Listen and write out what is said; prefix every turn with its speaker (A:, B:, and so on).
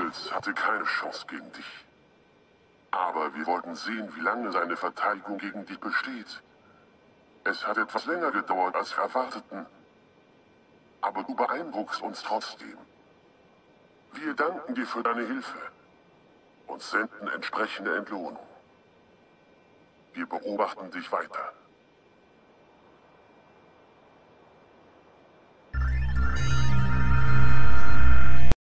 A: Daniels hatte keine Chance gegen dich. Aber wir wollten sehen, wie lange seine Verteidigung gegen dich besteht. Es hat etwas länger gedauert, als wir erwarteten. Aber du beeindruckst uns trotzdem. Wir danken dir für deine Hilfe und senden entsprechende Entlohnung. Wir beobachten dich weiter.